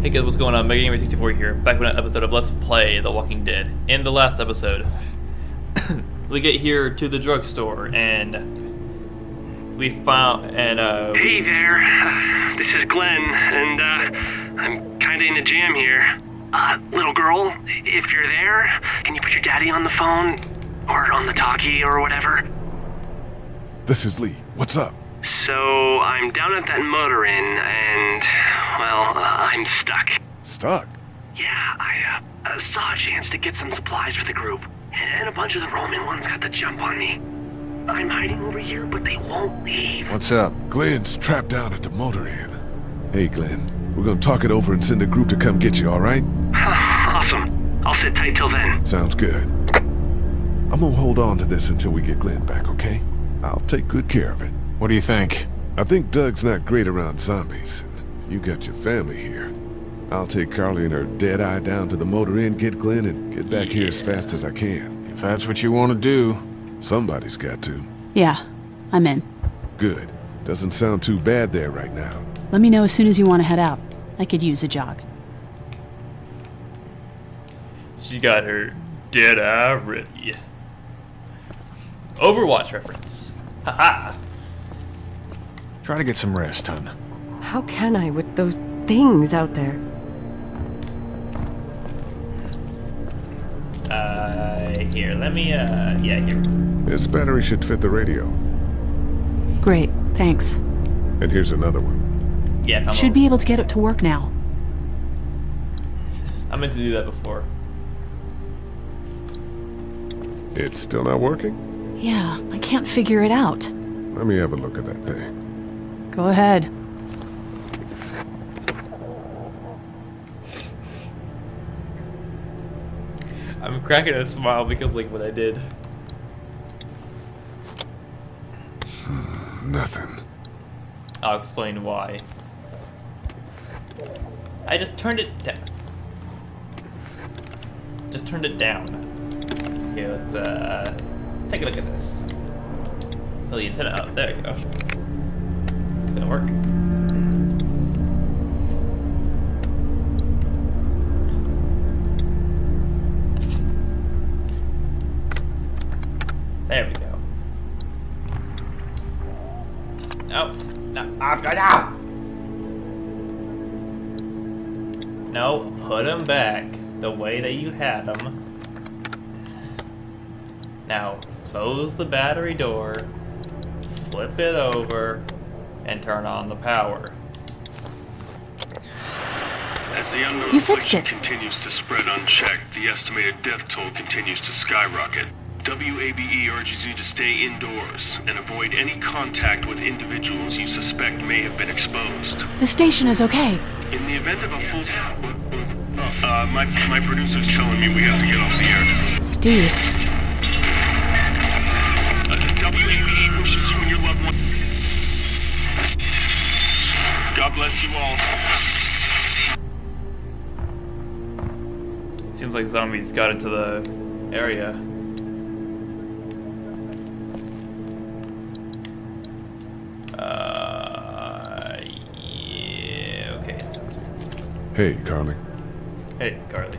Hey guys, what's going on? MegaGamer64 here, back with an episode of Let's Play The Walking Dead. In the last episode, we get here to the drugstore, and we found, Hey there, this is Glenn, and I'm kinda in a jam here. Little girl, if you're there, can you put your daddy on the phone? Or on the talkie, or whatever? This is Lee. What's up? So, I'm down at that motor inn, and, well, I'm stuck. Stuck? Yeah, I saw a chance to get some supplies for the group, and a bunch of the Roman ones got the jump on me. I'm hiding over here, but they won't leave. What's up? Glenn's trapped down at the motor inn. Hey, Glenn. We're gonna talk it over and send a group to come get you, alright? Awesome. I'll sit tight till then. Sounds good. I'm gonna hold on to this until we get Glenn back, okay? I'll take good care of it. What do you think? I think Doug's not great around zombies. You got your family here. I'll take Carly and her dead eye down to the motor inn, get Glenn, and get back here as fast as I can. If that's what you want to do. Somebody's got to. Yeah, I'm in. Good. Doesn't sound too bad there right now. Let me know as soon as you want to head out. I could use a jog. she's got her dead eye ready. Overwatch reference. Haha. Try to get some rest, hon. How can I with those things out there? Here, let me, yeah, here. This battery should fit the radio. Great, thanks. And here's another one. Yeah, I found Should be able to get it to work now. I meant to do that before. It's still not working? Yeah, I can't figure it out. Let me have a look at that thing. Go ahead. I'm cracking a smile because, like, what I did. Nothing. I'll explain why. I just turned it down. Just turned it down. Okay, let's take a look at this. Oh, the antenna out. There you go. It's gonna work. There we go. No, no, after now. No, put them back the way that you had them. Now, close the battery door, flip it over, and turn on the power. As the unknown You fixed affliction it. continues to spread unchecked, the estimated death toll continues to skyrocket. WABE urges you to stay indoors and avoid any contact with individuals you suspect may have been exposed. The station is okay. In the event of a full... my producer's telling me we have to get off the air. Steve. WABE wishes you and your loved one... God bless you all. Seems like zombies got into the area. Yeah, okay. Hey, Carly. Hey, Carly.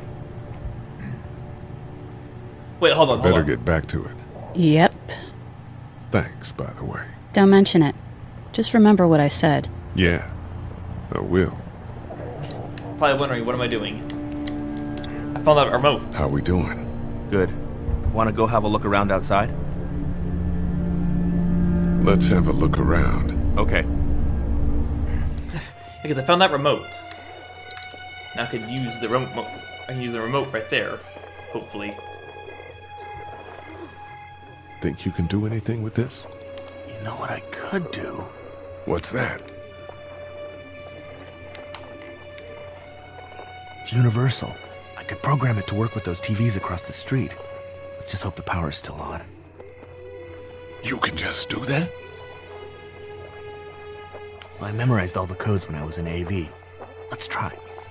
Wait, hold on, hold Better on. get back to it. Yep. Thanks, by the way. Don't mention it. Just remember what I said. Yeah, I will. Probably wondering, what am I doing? I found that remote. How we doing? Good. Want to go have a look around outside? Let's have a look around. Okay. Because I found that remote. Now I could use the remote. I can use the remote right there. Hopefully. Think you can do anything with this? You know what I could do? What's that? It's universal. I could program it to work with those TVs across the street. Let's just hope the power's still on. You can just do that? Well, I memorized all the codes when I was in AV. Let's try.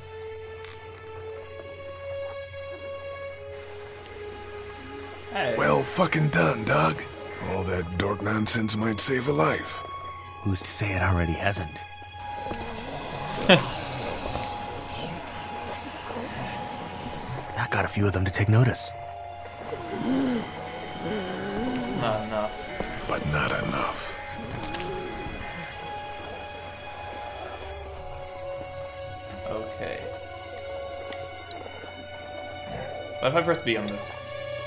Hey. Well fucking done, Doug. All that dork nonsense might save a life. Who's to say it already hasn't? few of them to take notice. It's not enough. But not enough. Okay. What if I press B on this?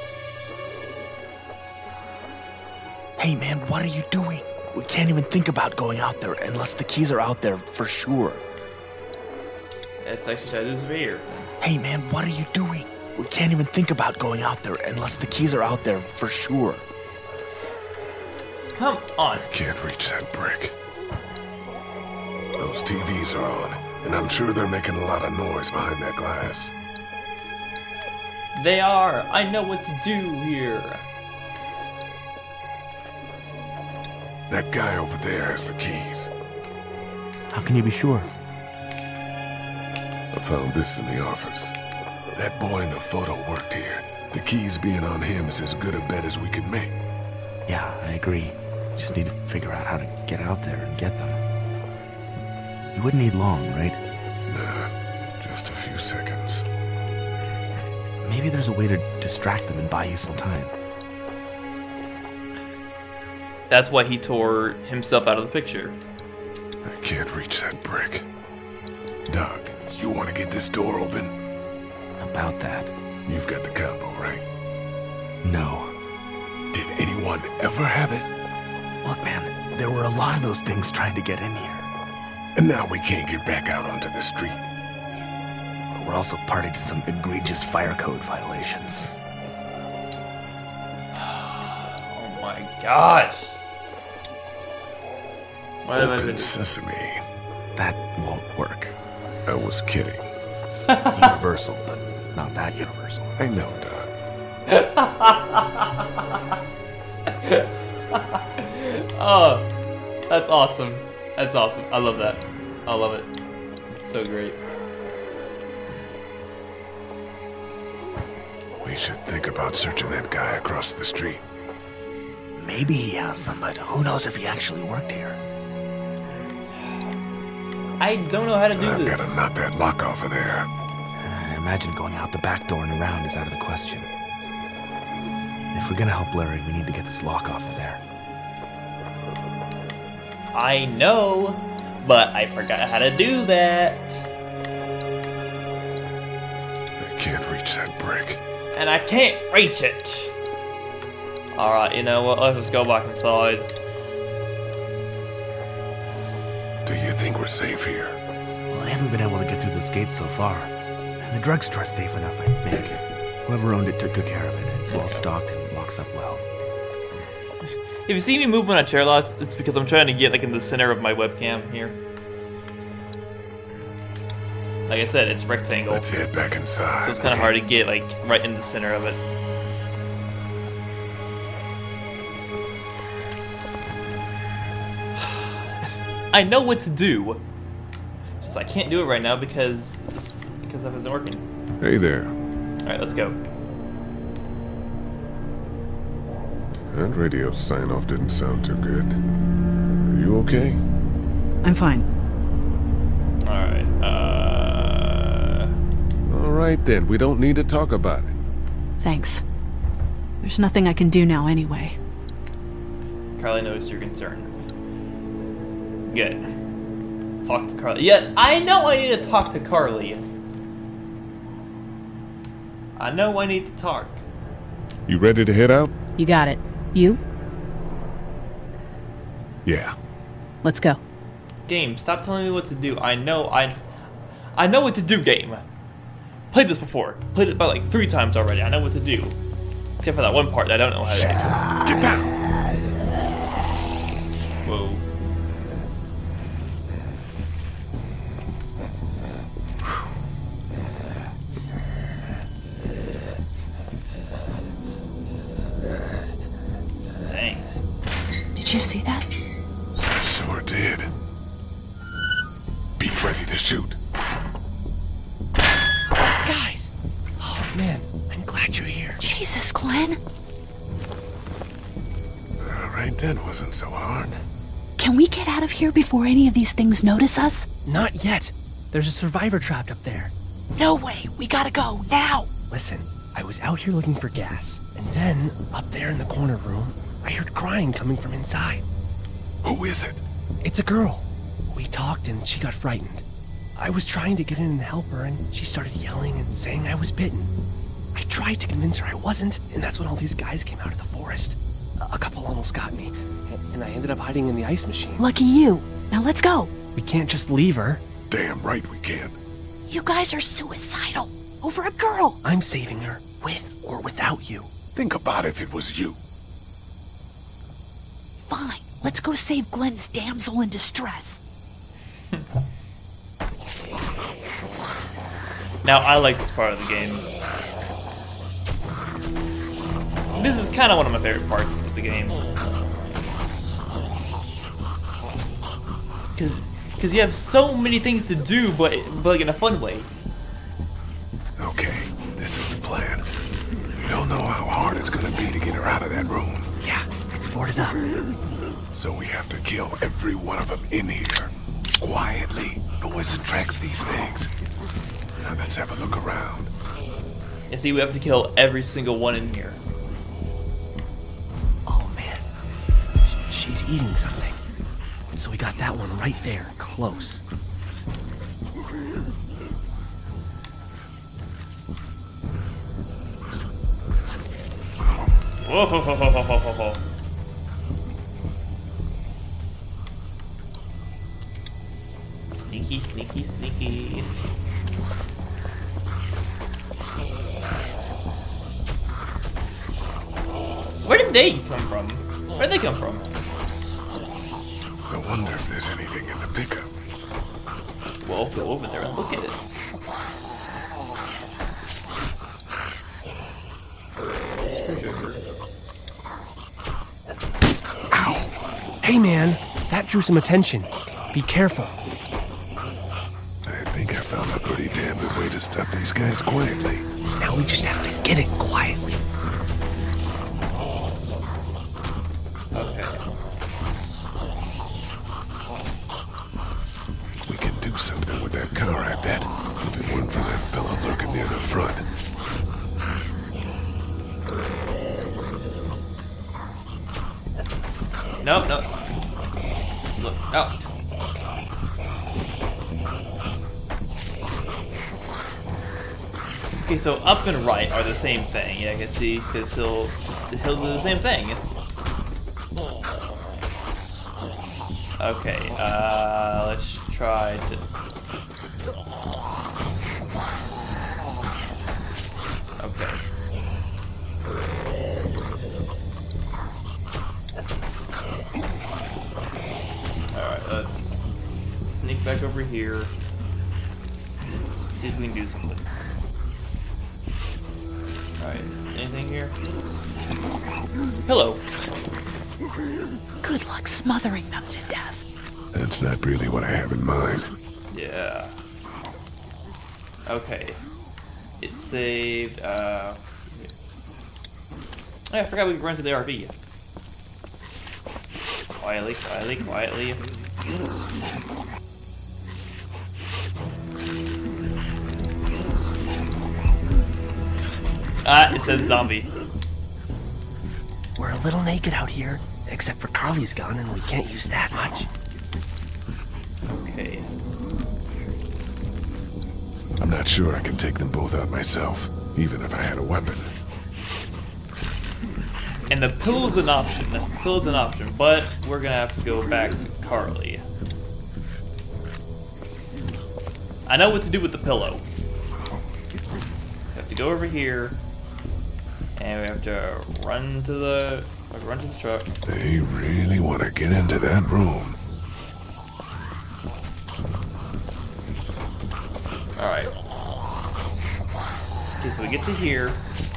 Hey man, what are you doing? We can't even think about going out there unless the keys are out there for sure. It's actually try this here. Hey man, what are you doing? We can't even think about going out there unless the keys are out there for sure. Come on. I can't reach that brick. Those TVs are on, and I'm sure they're making a lot of noise behind that glass. They are. I know what to do here. That guy over there has the keys. How can you be sure? I found this in the office. That boy in the photo worked here. The keys being on him is as good a bet as we can make. Yeah, I agree. Just need to figure out how to get out there and get them. You wouldn't need long, right? Nah, just a few seconds. Maybe there's a way to distract them and buy you some time. That's why he tore himself out of the picture. I can't reach that brick. Doug, you want to get this door open? About that. You've got the combo, right? No. Did anyone ever have it? Look, man, there were a lot of those things trying to get in here. And now we can't get back out onto the street. We're also party to some egregious fire code violations. Oh my gosh. What have I been Open doing? sesame. That won't work. I was kidding. It's universal, but not that universal. I know, Doug. Oh, that's awesome. That's awesome. I love that. I love it. It's so great. We should think about searching that guy across the street. Maybe he has them, but who knows if he actually worked here. I don't know how to do I've this. got to knock that lock off of there. I imagine going out the back door and around is out of the question. If we're gonna help Larry, we need to get this lock off of there. I know, but I forgot how to do that. I can't reach that brick. And I can't reach it. Alright, you know what? Let's just go back inside. Do you think we're safe here? Well, I haven't been able to get through this gate so far. And the drugstore's safe enough, I think. Whoever owned it took good care of it. It's well stocked and locks up well. If you see me move on a chair a lot, it's because I'm trying to get like in the center of my webcam here. Like I said, it's rectangle. Let's head back inside. So it's kind of hard to get like right in the center of it. I know what to do. Just I can't do it right now because it isn't working. Hey there. All right, let's go. That radio sign-off didn't sound too good. Are you okay? I'm fine. All right. All right then, we don't need to talk about it. Thanks. There's nothing I can do now anyway. Carly noticed your concern. Good. Talk to Carly. Yeah, I know I need to talk to Carly. I know I need to talk. You ready to head out? You got it. You? Yeah. Let's go. Game, stop telling me what to do. I know what to do, game. Played this before. Played it about like 3 times already. I know what to do. Except for that one part that I don't know how to do. Get down! Whoa. Dang. Did you see that? Sure did. Be ready to shoot. Guys! Oh man, I'm glad you're here. Jesus, Glenn. All right then, wasn't so hard. Can we get out of here before any of these things notice us? Not yet. There's a survivor trapped up there. No way. We gotta go now. Listen, I was out here looking for gas, and then, up there in the corner room, I heard crying coming from inside. Who is it? It's a girl. We talked and she got frightened. I was trying to get in and help her, and she started yelling and saying I was bitten. I tried to convince her I wasn't, and that's when all these guys came out of the forest. A couple almost got me, and I ended up hiding in the ice machine. Lucky you. Now let's go. We can't just leave her. Damn right we can. You guys are suicidal. Over a girl. I'm saving her, with or without you. Think about if it was you. Fine. Let's go save Glenn's damsel in distress. Now, I like this part of the game. This is kind of one of my favorite parts of the game. Because you have so many things to do, but like in a fun way. Okay, this is the plan. We don't know how hard it's gonna be to get her out of that room. Yeah, it's boarded up. So we have to kill every one of them in here. Quietly. Noise attracts these things. Now let's have a look around. You see, we have to kill every single one in here. Oh man, she's eating something. So we got that one right there, close. Whoa, ho, ho, ho, ho, ho, ho, ho. Sneaky, sneaky, sneaky. Where did they come from? Where'd they come from? I wonder if there's anything in the pickup. Well, go over there and look at it. Ow! Hey man, that drew some attention. Be careful. I think I found a pretty damn good way to stop these guys quietly. Now we just have to get it quietly. Okay. We can do something with that car, I bet. If it weren't for that fella lurking near the front. No, no. Look out. Okay, so up and right are the same thing. Yeah, I can see, because he'll do the same thing. Okay, let's try to... Okay. Alright, let's sneak back over here. See if we can do something. Alright, anything here? Hello. Good luck smothering them to death. That's not really what I have in mind. Yeah. Okay. It saved, I forgot we could run to the RV. Quietly, quietly, quietly. Ah, it says zombie. We're a little naked out here, except for Carly's gun, and we can't use that much. Okay. I'm not sure I can take them both out myself, even if I had a weapon. And the pillow's an option. The pillow's an option, but we're gonna have to go back to Carly. I know what to do with the pillow. We have to go over here, and we have to run to the truck. They really want to get into that room. All right. Okay, so we get to here.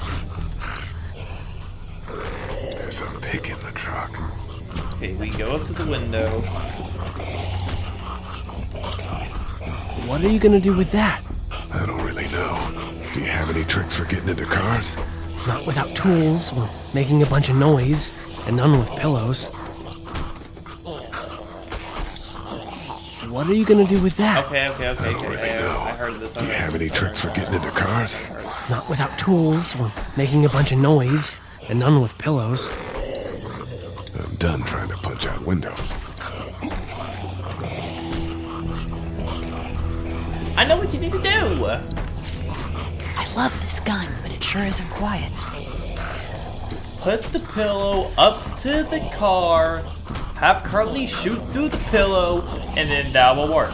There's a pig in the truck. Okay, we go up to the window. What are you gonna do with that? I don't really know. Do you have any tricks for getting into cars? Not without tools, or making a bunch of noise, and none with pillows. What What are you gonna do with that? Okay. I heard this. Do you have any tricks for getting into cars? Not without tools or making a bunch of noise, and none with pillows. I'm done trying to punch out windows. I know what you need to do. I love this gun, but it sure isn't quiet. Put the pillow up to the car, have Carly shoot through the pillow, and then that will work.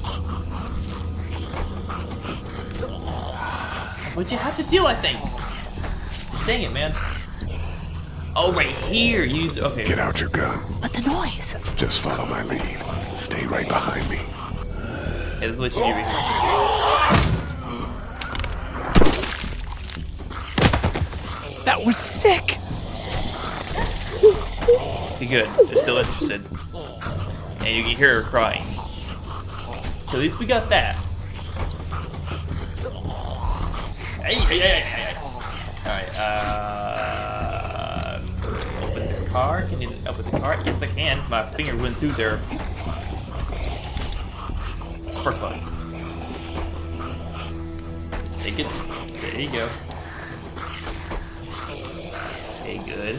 That's what you have to do, I think. Dang it, man. Oh, right here. Okay. Get out your gun. But the noise. Just follow my lead. Stay right behind me. Okay, this is what you do right here. That was sick! Be good. They're still interested. And you can hear her crying. So at least we got that. Hey. Alright, open the car. Can you open the car? Yes, I can. My finger went through there. Spark plug. Take it. There you go. Okay, good.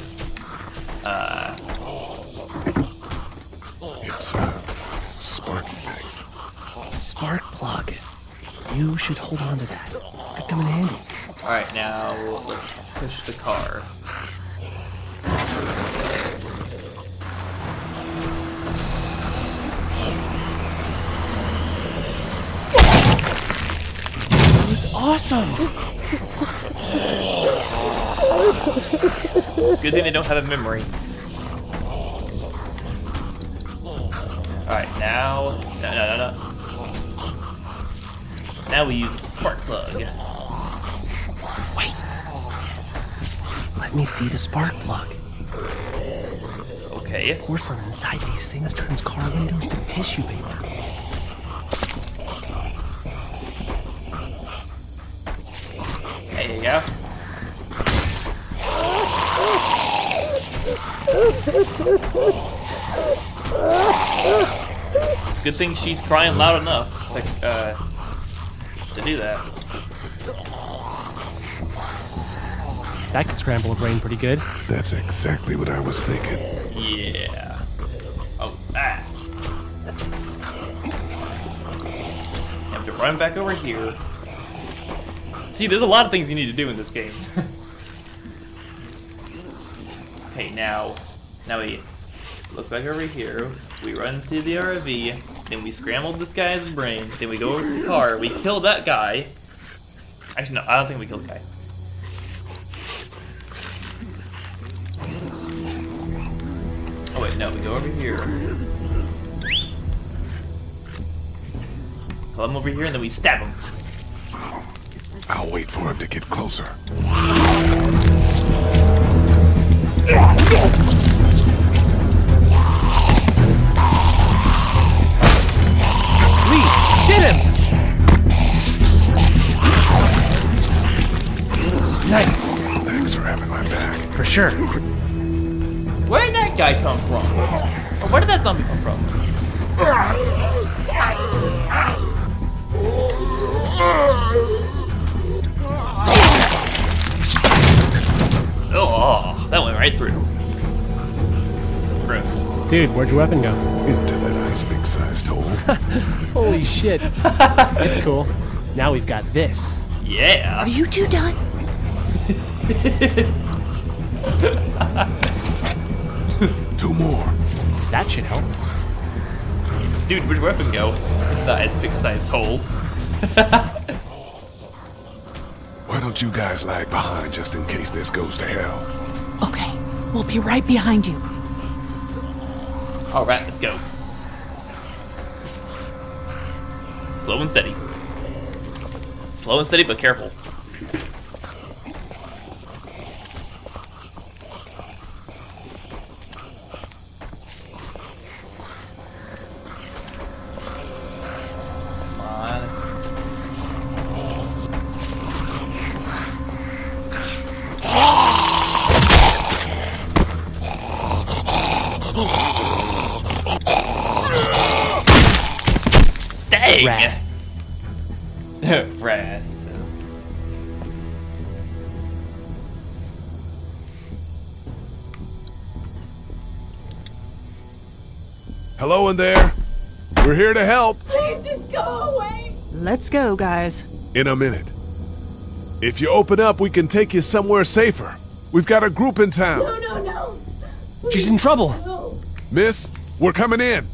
It's a sparky thing. Spark plug. You should hold on to that. Could come in handy. Alright, now let's push the car. That was awesome! Good thing they don't have a memory. Alright, now... No. Now we use the spark plug. Wait! Let me see the spark plug. Okay. Porcelain inside these things turns car windows to tissue paper. There you go. Good thing she's crying loud enough to do that. That could scramble a brain pretty good. That's exactly what I was thinking. Yeah. Oh, that. Have to run back over here. See, there's a lot of things you need to do in this game. Okay, now we look back over here. We run to the RV. Then we scramble this guy's brain. Then we go over to the car. We kill that guy. Actually, no, I don't think we killed the guy. Oh wait, no, we go over here. Pull him over here, and then we stab him. I'll wait for him to get closer. Lee, get him! Nice. Thanks for having my back. For sure. Where did that guy come from? Or where did that zombie come from? Oh, that went right through. Gross. Dude, where'd your weapon go? Into that ice big-sized hole. Holy shit. It's cool. Now we've got this. Yeah. Are you two done? Two more. That should help. Dude, where'd your weapon go? Into that ice big-sized hole. Why don't you guys lag behind just in case this goes to hell? Okay, we'll be right behind you. Alright, let's go. Slow and steady. Slow and steady, but careful. Come on. Dang. Rad. Rad, he says. Hello in there. We're here to help. Please just go away. Let's go, guys. In a minute. If you open up, we can take you somewhere safer. We've got a group in town. No. She's in trouble. No. Miss, we're coming in.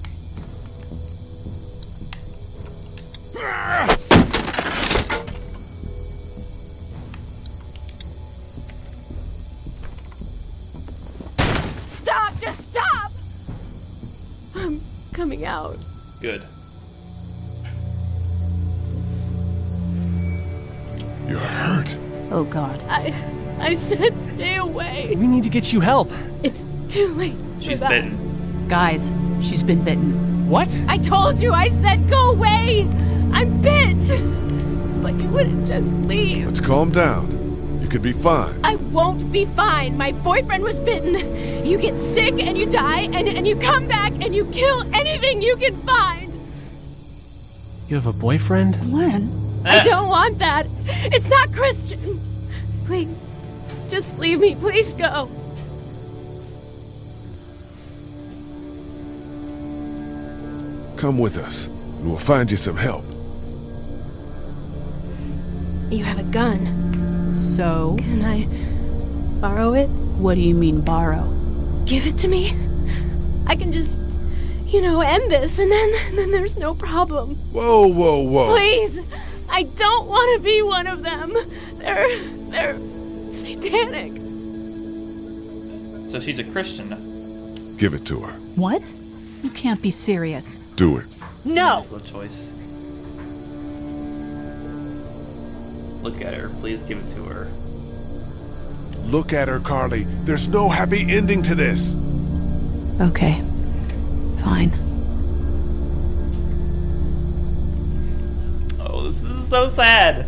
Stop, just stop. I'm coming out. Good. You're hurt. Oh, God. I said stay away. We need to get you help. It's too late. She's for that. bitten. Guys, she's been bitten. What? I told you, I said go away. I'm bit. But you wouldn't just leave. Let's calm down. You could be fine. I won't be fine. My boyfriend was bitten. You get sick and you die and you come back and you kill anything you can find. You have a boyfriend? Glenn? I don't want that. It's not Christian. Please, just leave me. Please go. Come with us, and we'll find you some help. You have a gun. So? Can I borrow it? What do you mean, borrow? Give it to me. I can just, end this, and then there's no problem. Whoa. Please, I don't want to be one of them. They're satanic. So she's a Christian. Give it to her. What? You can't be serious. Do it. No. No choice. Look at her. Please give it to her. Look at her, Carly. There's no happy ending to this. Okay. Fine. Oh, this is so sad.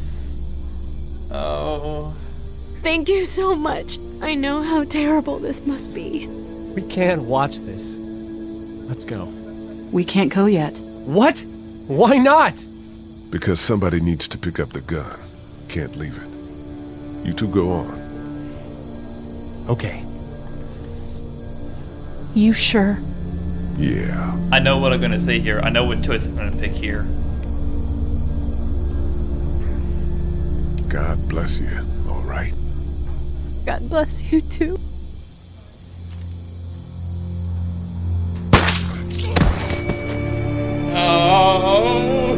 Oh. Thank you so much. I know how terrible this must be. We can't watch this. Let's go. We can't go yet. What? Why not? Because somebody needs to pick up the gun. Can't leave it. You two go on. Okay. You sure? Yeah. I know what I'm gonna say here. I know what choice I'm gonna pick here. God bless you. All right? God bless you too. Oh.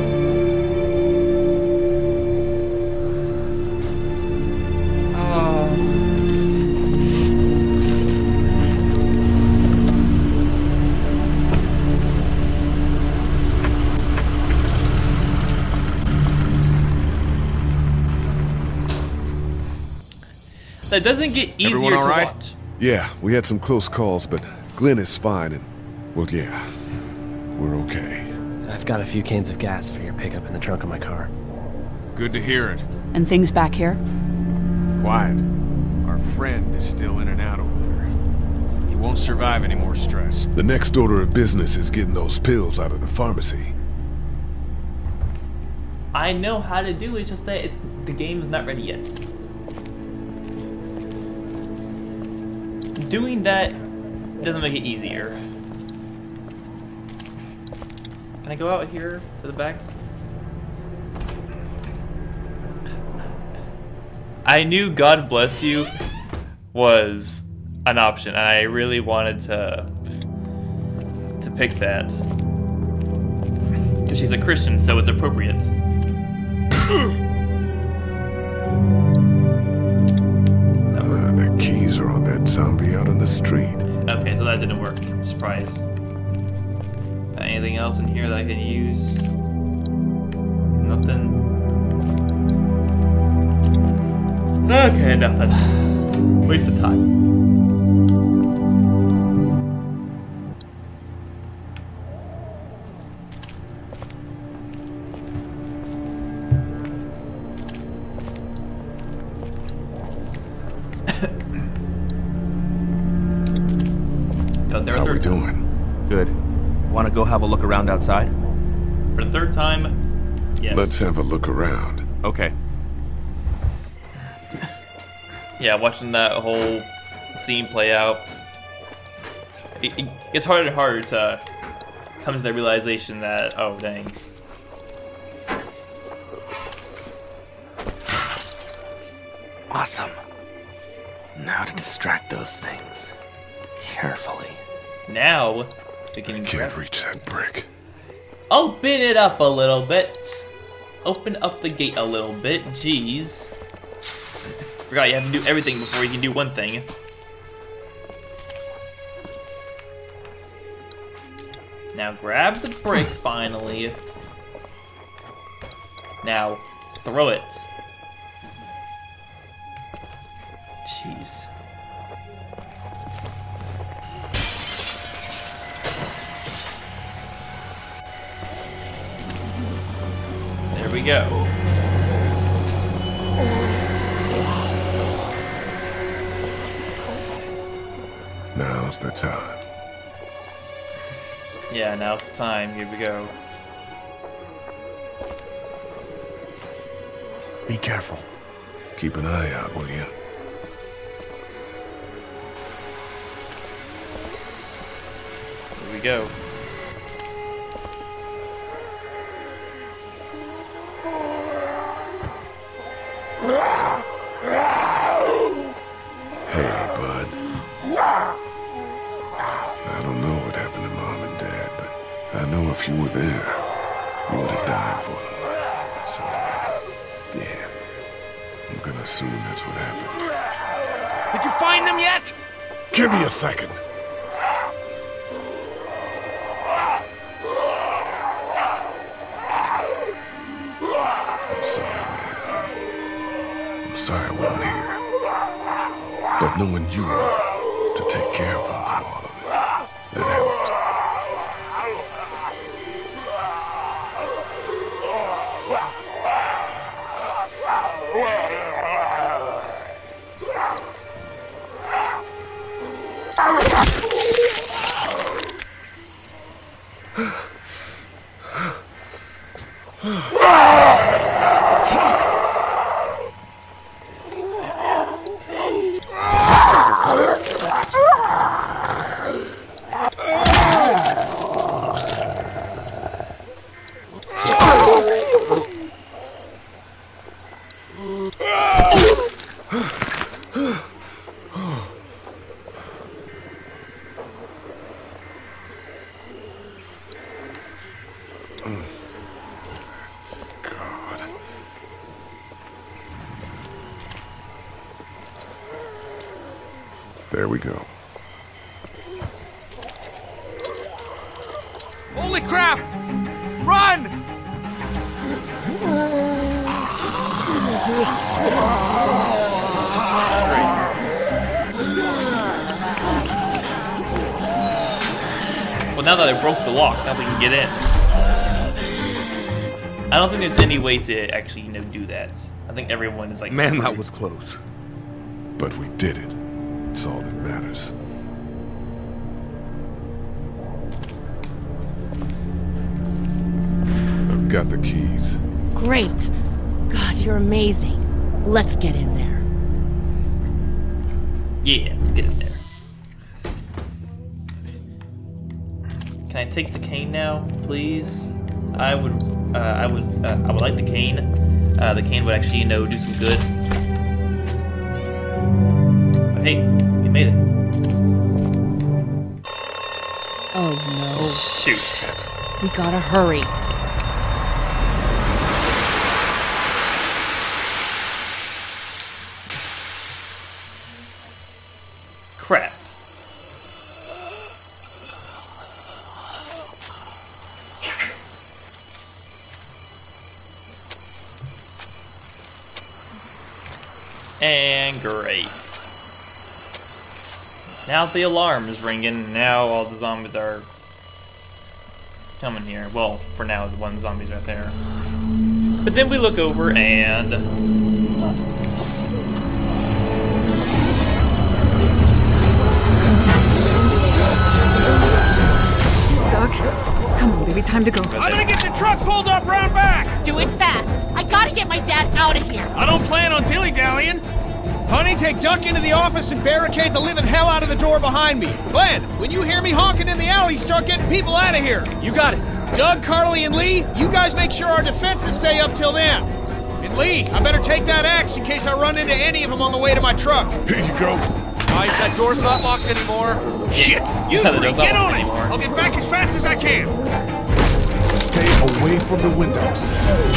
That doesn't get easier Everyone all to right? watch. Yeah, we had some close calls, but Glenn is fine, and, well, yeah, we're okay. I've got a few cans of gas for your pickup in the trunk of my car. Good to hear it. And things back here? Quiet. Our friend is still in and out over there. He won't survive any more stress. The next order of business is getting those pills out of the pharmacy. I know how to do it, it's just that the game's not ready yet. Doing that doesn't make it easier. Can I go out here to the back? I knew God bless you was an option, and I really wanted to pick that. Because she's a Christian, so it's appropriate. The keys are on that zombie out on the street. Okay, so that didn't work. I'm surprised. Anything else in here that I can use? Nothing. Okay, nothing. Waste of time. Got there a How we third time. doing? Good. Want to go have a look around outside? For the third time, yes. Let's have a look around. Okay. Yeah, watching that whole scene play out, it gets harder and harder to come to the realization that, oh dang. Awesome. Now to distract those things. Carefully. Now we can Can't reach that brick. open it up a little bit. Open up the gate a little bit. Jeez. Forgot you have to do everything before you can do one thing. Now grab the brick finally. Now throw it. Jeez. There we go. Now's the time. Yeah, now's the time. Here we go. Be careful. Keep an eye out, will you? Here we go. Hey, bud. I don't know what happened to Mom and Dad, but I know if you were there, you would have died for them. So, yeah. I'm gonna assume that's what happened. Did you find them yet? Give me a second. I'm sorry, man. I'm sorry I wasn't here. But knowing you were to take care of them through all of it, that helped. There we go. Holy crap! Run! Well, now that I broke the lock, now we can get in. I don't think there's any way to actually, do that. I think everyone is like... Man, that was close. But we did it. It's all that matters. I've got the keys. Great. God, you're amazing. Let's get in there. Yeah, let's get in there. Can I take the cane now, please? I would like the cane. The cane would actually, do some good. But hey, we made it. Oh no. Shoot. We gotta hurry. Crap. And great. Now the alarm is ringing. Now all the zombies are coming here. Well, for now, the one zombie's right there. But then we look over and... Doc, come on, baby, time to go. I'm gonna get the truck pulled up round back! Do it fast. I gotta get my dad out of here. I don't plan on dilly-dallying. Honey, take Duck into the office and barricade the living hell out of the door behind me. Glenn, when you hear me honking in the alley, start getting people out of here. You got it. Doug, Carly, and Lee, you guys make sure our defenses stay up till then. And Lee, I better take that axe in case I run into any of them on the way to my truck. Here you go. Alright, that door's not locked anymore. Shit! You three, get on it! I'll get back as fast as I can. Stay away from the windows.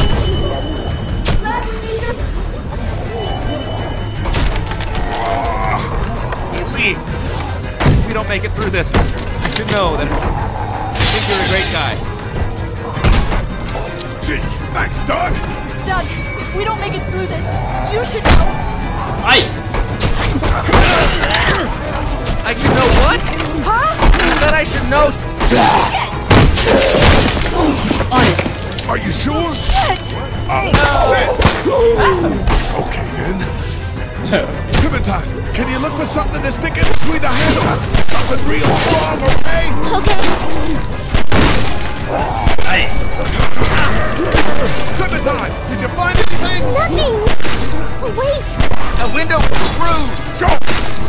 Lee, if we don't make it through this, you should know that I think you're a great guy. Gee, thanks, Doug. Doug, if we don't make it through this, you should know. I should know what? Huh? You said I should know. Shit! On it. Are you sure? Shit! Oh, shit! Okay, then. Clementine, can you look for something to stick in between the handles? Something real strong, okay? Okay. Clementine, did you find anything? Nothing. Oh, wait. A window through. Go!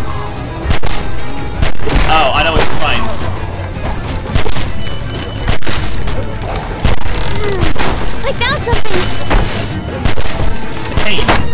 Oh, I know what she finds. I found something. Hey.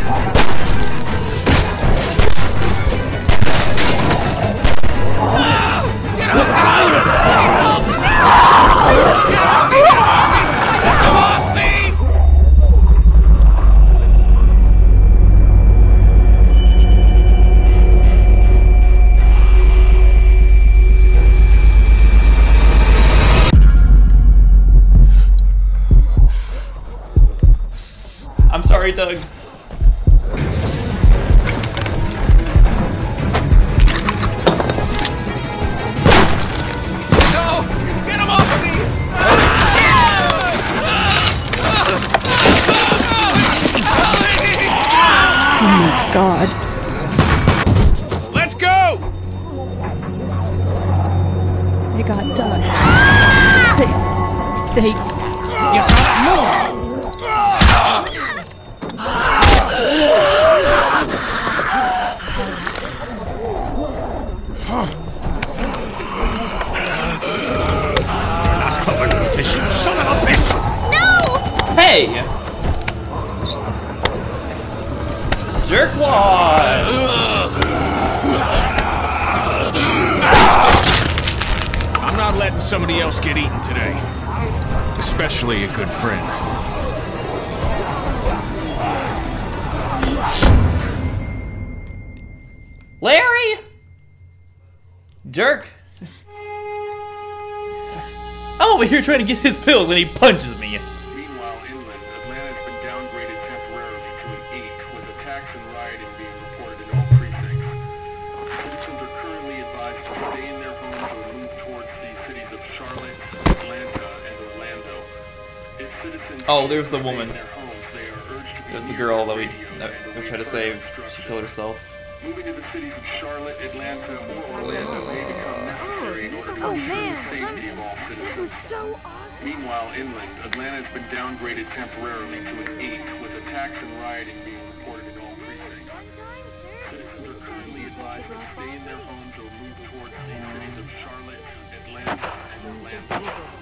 I'm sorry, Doug. No! Get him off of me! Oh my god. Let's go! They got Doug. They... You gotta move! You son of a bitch! No! Hey! Jerkwad! I'm not letting somebody else get eaten today. Especially a good friend. Larry! Jerk! I'm over here trying to get his pills and he punches me. Meanwhile, inland, Atlanta's been downgraded temporarily to an 8, with attacks and rioting being reported in all precincts. Citizens are currently advised to stay in their homes or move towards the cities of Charlotte, Atlanta, and Orlando. If citizens There's the woman. stay in their homes, they are urged to be There's the near girl that radio we and tried to await save. further She killed herself. Moving to the cities of Charlotte, Atlanta, or Orlando may become necessary in order to Oh, ensure man. the safety of all That citizens. was so awesome. Meanwhile, inland, Atlanta has been downgraded temporarily to an 8, with attacks and rioting being reported in all precincts. Citizens are currently advised to stay in their homes or move towards the cities of Charlotte, Atlanta, and Orlando.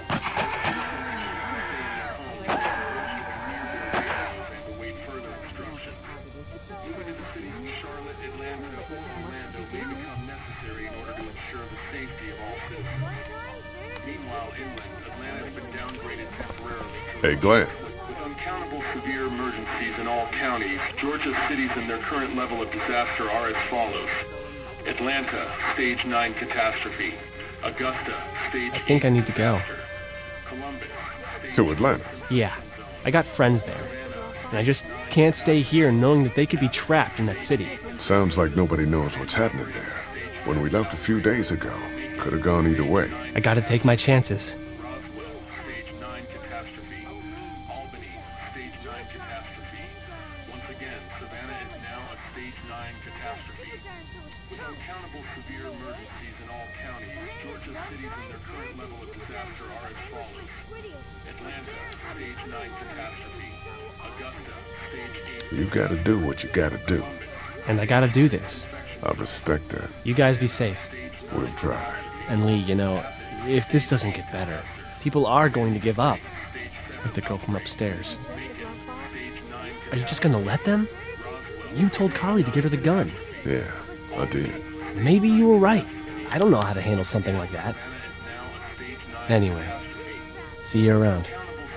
And await further instructions. Moving to the cities of Charlotte, Atlanta, or Orlando may become necessary in order to ensure the safety of all citizens. Meanwhile, inland, Atlanta has been downgraded temporarily to Hey, Glenn. with uncountable severe emergencies in all counties. Georgia's cities and their current level of disaster are as follows: Atlanta, Stage 9 catastrophe. Augusta, Stage 8 I think I need to go. disaster. Columbus, Stage To Atlanta. Yeah, I got friends there. And I just can't stay here knowing that they could be trapped in that city. Sounds like nobody knows what's happening there. When we left a few days ago, could have gone either way. I gotta take my chances. Roswell, Stage 9 catastrophe. Albany, Stage 9 catastrophe. Once again, Savannah is now a stage 9 catastrophe. With uncountable severe emergencies in all counties, Georgia's cities and their current level of disaster are as follows. Atlanta, stage 9 catastrophe. Augusta, stage 8. You gotta do what you gotta do. And I gotta do this. I respect that. You guys be safe. We'll try. And Lee, you know, if this doesn't get better, people are going to give up. Like the girl from upstairs. Are you just gonna let them? You told Carly to give her the gun. Yeah, I did. Maybe you were right. I don't know how to handle something like that. Anyway, see you around.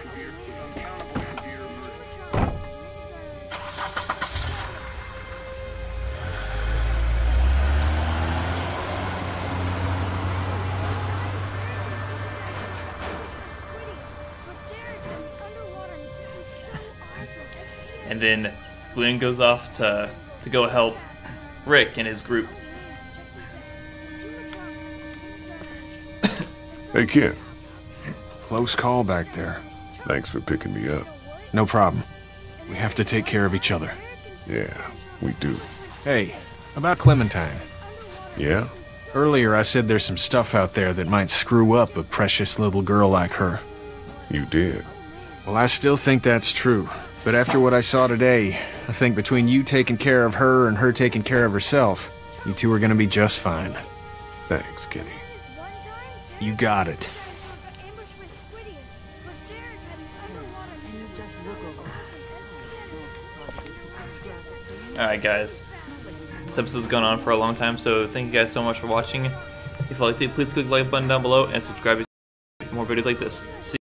And then Glenn goes off to go help Rick and his group. Hey, kid. Close call back there. Thanks for picking me up. No problem. We have to take care of each other. Yeah, we do. Hey, about Clementine. Yeah? Earlier I said there's some stuff out there that might screw up a precious little girl like her. You did. Well, I still think that's true. But after what I saw today, I think between you taking care of her and her taking care of herself, you two are gonna be just fine. Thanks, Kenny. You got it. Alright guys, this episode's gone on for a long time, so thank you guys so much for watching. If you liked it, please click the like button down below and subscribe to more videos like this. See